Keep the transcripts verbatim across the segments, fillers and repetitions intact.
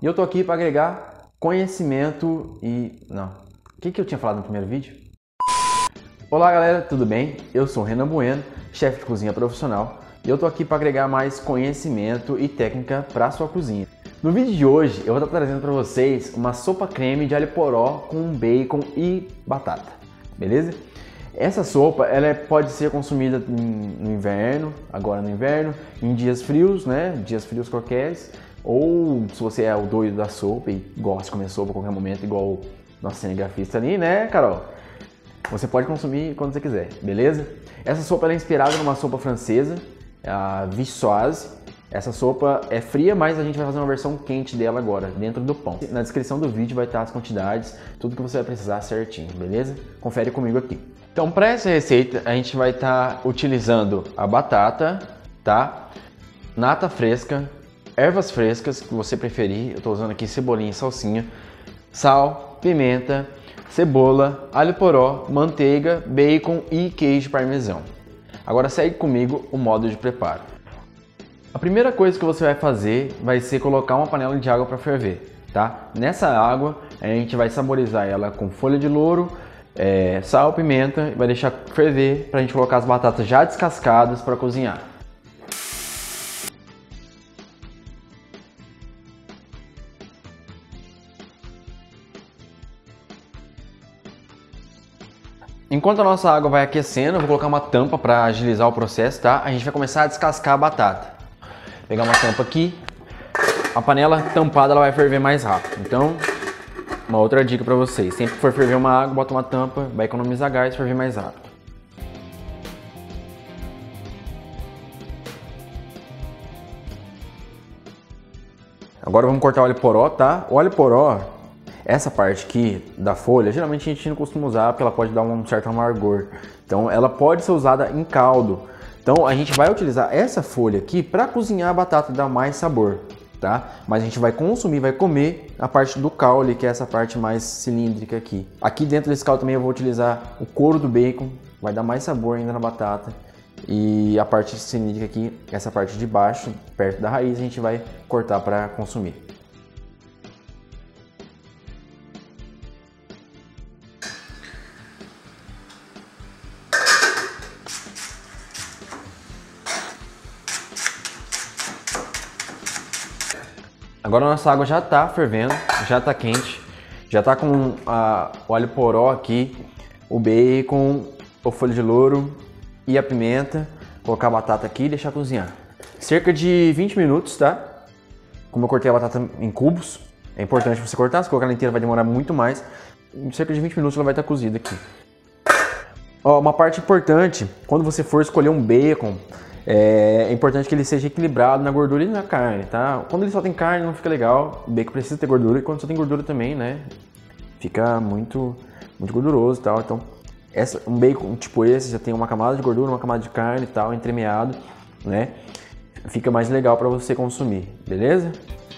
E eu tô aqui para agregar conhecimento e... não, o que, que eu tinha falado no primeiro vídeo? Olá galera, tudo bem? Eu sou o Renan Bueno, chefe de cozinha profissional, e eu tô aqui para agregar mais conhecimento e técnica para sua cozinha. No vídeo de hoje eu vou estar trazendo para vocês uma sopa creme de alho poró com bacon e batata, beleza? Essa sopa ela pode ser consumida no inverno, agora no inverno, em dias frios, né? Dias frios qualquer, ou se você é o doido da sopa e gosta de comer sopa a qualquer momento, igual o nosso cinegrafista ali, né, Carol? Você pode consumir quando você quiser, beleza? Essa sopa ela é inspirada numa sopa francesa, a viçoise. Essa sopa é fria, mas a gente vai fazer uma versão quente dela agora, dentro do pão. Na descrição do vídeo vai estar as quantidades, tudo que você vai precisar certinho, beleza? Confere comigo aqui. Então, para essa receita, a gente vai estar utilizando a batata, tá? Nata fresca, ervas frescas, que você preferir. Eu estou usando aqui cebolinha e salsinha, sal, pimenta, cebola, alho poró, manteiga, bacon e queijo parmesão. Agora segue comigo o modo de preparo. A primeira coisa que você vai fazer vai ser colocar uma panela de água para ferver, tá? Nessa água a gente vai saborizar ela com folha de louro, é, sal, pimenta, e vai deixar ferver para a gente colocar as batatas já descascadas para cozinhar. Enquanto a nossa água vai aquecendo, eu vou colocar uma tampa para agilizar o processo, tá? A gente vai começar a descascar a batata. Pegar uma tampa aqui, a panela tampada ela vai ferver mais rápido. Então, uma outra dica para vocês, sempre que for ferver uma água, bota uma tampa, vai economizar gás e ferver mais rápido. Agora vamos cortar o alho poró, tá? O alho poró, essa parte aqui da folha, geralmente a gente não costuma usar porque ela pode dar um certo amargor. Então ela pode ser usada em caldo. Então a gente vai utilizar essa folha aqui para cozinhar a batata e dar mais sabor, tá? Mas a gente vai consumir, vai comer a parte do caule, que é essa parte mais cilíndrica aqui. Aqui dentro desse caule também eu vou utilizar o couro do bacon, vai dar mais sabor ainda na batata. E a parte cilíndrica aqui, essa parte de baixo, perto da raiz, a gente vai cortar para consumir. Agora a nossa água já está fervendo, já está quente, já está com a, o alho poró aqui, o bacon, o folha de louro e a pimenta. Vou colocar a batata aqui e deixar cozinhar. Cerca de vinte minutos, tá? Como eu cortei a batata em cubos, é importante você cortar, se colocar ela inteira vai demorar muito mais. Em cerca de vinte minutos ela vai estar cozida aqui. Ó, uma parte importante, quando você for escolher um bacon, é importante que ele seja equilibrado na gordura e na carne, tá? Quando ele só tem carne não fica legal, o bacon precisa ter gordura, e quando só tem gordura também, né? Fica muito, muito gorduroso e tal. Então, essa, um bacon tipo esse já tem uma camada de gordura, uma camada de carne e tal, entremeado, né? Fica mais legal para você consumir, beleza?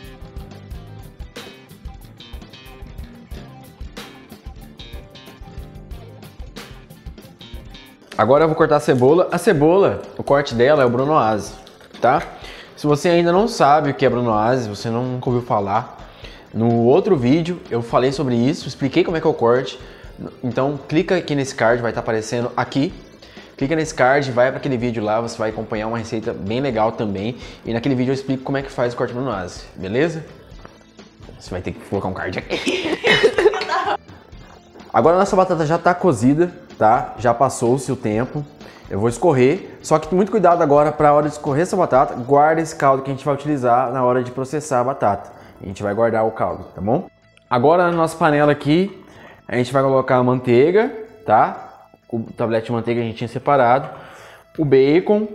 Agora eu vou cortar a cebola. A cebola, o corte dela é o brunoise, tá? Se você ainda não sabe o que é brunoise, você nunca ouviu falar, no outro vídeo eu falei sobre isso, expliquei como é que é o corte. Então clica aqui nesse card, vai estar aparecendo aqui. Clica nesse card, vai para aquele vídeo lá, você vai acompanhar uma receita bem legal também. E naquele vídeo eu explico como é que faz o corte brunoise, beleza? Você vai ter que colocar um card aqui. Agora a nossa batata já está cozida, tá? Já passou-se o tempo. Eu vou escorrer, só que muito cuidado agora para a hora de escorrer essa batata, guarda esse caldo que a gente vai utilizar na hora de processar a batata. A gente vai guardar o caldo, tá bom? Agora na nossa panela aqui, a gente vai colocar a manteiga, tá? O tablete de manteiga a gente tinha separado, o bacon,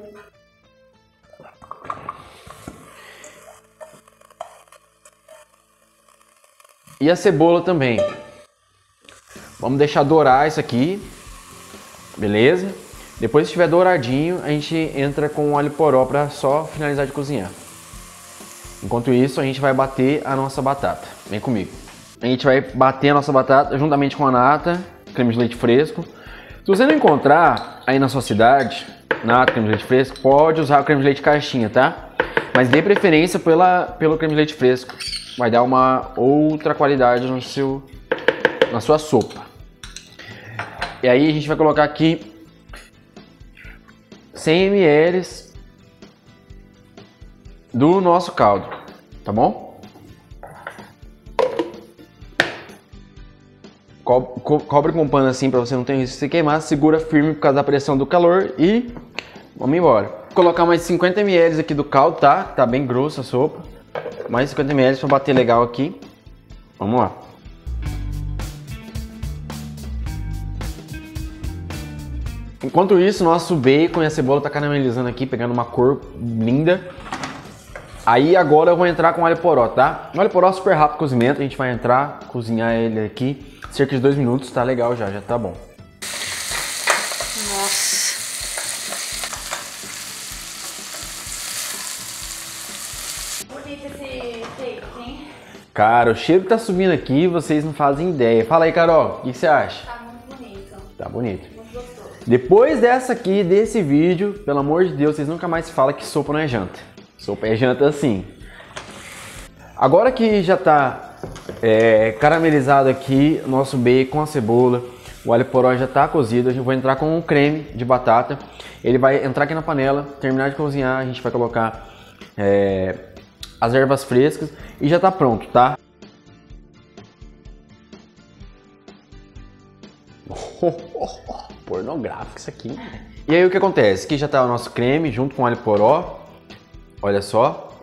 e a cebola também. Vamos deixar dourar isso aqui, beleza? Depois que estiver douradinho, a gente entra com o alho poró para só finalizar de cozinhar. Enquanto isso, a gente vai bater a nossa batata. Vem comigo. A gente vai bater a nossa batata juntamente com a nata, creme de leite fresco. Se você não encontrar aí na sua cidade, nata, creme de leite fresco, pode usar o creme de leite caixinha, tá? Mas dê preferência pela, pelo creme de leite fresco. vai dar uma outra qualidade no seu, na sua sopa. E aí a gente vai colocar aqui cem mililitros do nosso caldo, tá bom? Co co cobre com um pano assim para você não ter risco de se queimar, segura firme por causa da pressão do calor e vamos embora. Vou colocar mais cinquenta mililitros aqui do caldo, tá? Tá bem grossa a sopa. Mais cinquenta mililitros para bater legal aqui. Vamos lá. Enquanto isso, nosso bacon e a cebola tá caramelizando aqui, pegando uma cor linda. Aí agora eu vou entrar com alho poró, tá? O alho poró é super rápido cozimento, a gente vai entrar, cozinhar ele aqui cerca de dois minutos, tá legal já, já tá bom. Nossa. Bonito esse cake, hein? Cara, o cheiro que tá subindo aqui, vocês não fazem ideia. Fala aí, Carol, o que, que você acha? Tá muito bonito. Tá bonito. Muito gostoso. Depois dessa aqui, desse vídeo, pelo amor de Deus, vocês nunca mais falam que sopa não é janta. Sopa é janta assim. Agora que já tá é, caramelizado aqui o nosso bacon, a cebola, o alho poró já tá cozido, a gente vai entrar com um creme de batata. Ele vai entrar aqui na panela, terminar de cozinhar, a gente vai colocar é, as ervas frescas e já tá pronto, tá? Pornográfico isso aqui. E aí o que acontece? Aqui já tá o nosso creme junto com o alho poró. Olha só.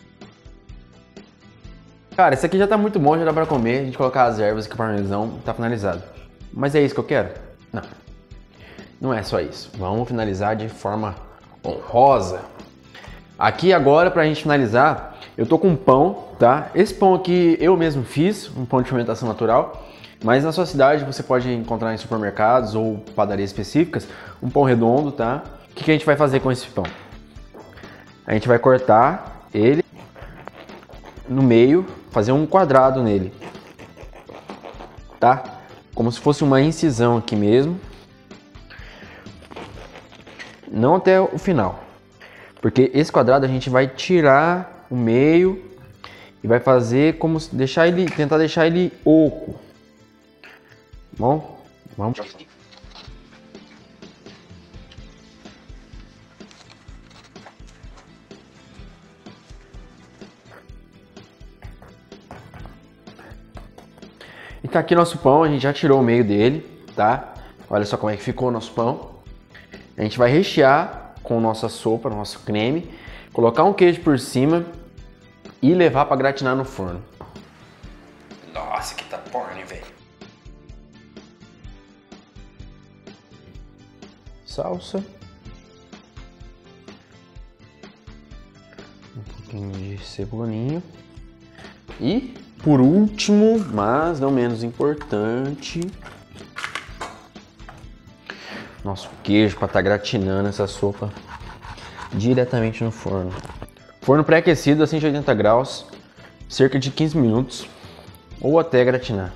Cara, esse aqui já tá muito bom, já dá pra comer. A gente colocar as ervas aqui, o parmesão, tá finalizado. Mas é isso que eu quero? Não. Não é só isso. Vamos finalizar de forma honrosa. Aqui agora, pra gente finalizar, eu tô com um pão, tá? Esse pão aqui eu mesmo fiz, um pão de fermentação natural. Mas na sua cidade você pode encontrar em supermercados ou padarias específicas um pão redondo, tá? O que a gente vai fazer com esse pão? A gente vai cortar ele no meio, fazer um quadrado nele, tá? Como se fosse uma incisão aqui mesmo. Não até o final, porque esse quadrado a gente vai tirar o meio e vai fazer como se deixar ele, tentar deixar ele oco. Bom, vamos. E tá aqui nosso pão, a gente já tirou o meio dele, tá? Olha só como é que ficou o nosso pão. A gente vai rechear com nossa sopa, nosso creme, colocar um queijo por cima e levar para gratinar no forno. Nossa, que tá porno, velho. Salsa. Um pouquinho de cebolinha. E, por último, mas não menos importante, nosso queijo para estar gratinando essa sopa diretamente no forno. Forno pré-aquecido a cento e oitenta graus, cerca de quinze minutos, ou até gratinar.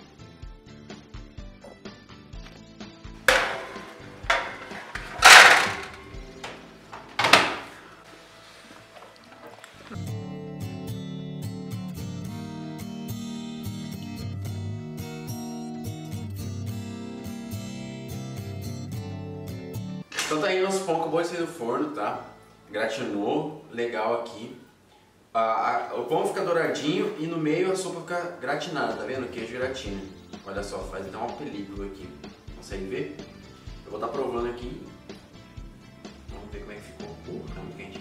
Então tá aí nosso pão, acabou de sair do forno, tá? Gratinou, legal aqui. A, a, o pão fica douradinho e no meio a sopa fica gratinada, tá vendo? O queijo gratina. Olha só, faz até uma película aqui. Consegue ver? Eu vou estar provando aqui. Vamos ver como é que ficou. Uh, tá muito quente.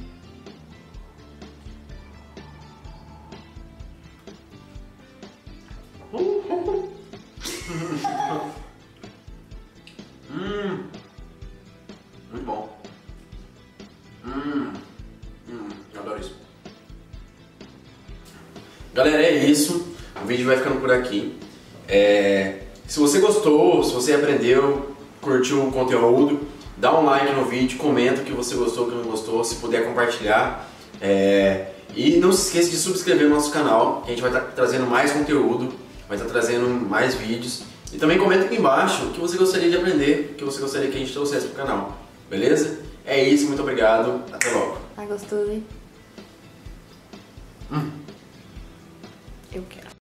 Uh, uh, uh. Hum. Muito bom. Hum, hum, eu adoro isso. Galera, é isso. O vídeo vai ficando por aqui. É, se você gostou, se você aprendeu, curtiu o conteúdo, dá um like no vídeo, comenta o que você gostou, o que não gostou, se puder compartilhar. É, e não se esqueça de subscrever no nosso canal, que a gente vai estar trazendo mais conteúdo, vai estar trazendo mais vídeos. E também comenta aqui embaixo o que você gostaria de aprender, o que você gostaria que a gente trouxesse pro canal. Beleza? É isso, muito obrigado. Até logo. Tá gostoso, hein? Hum. eu quero.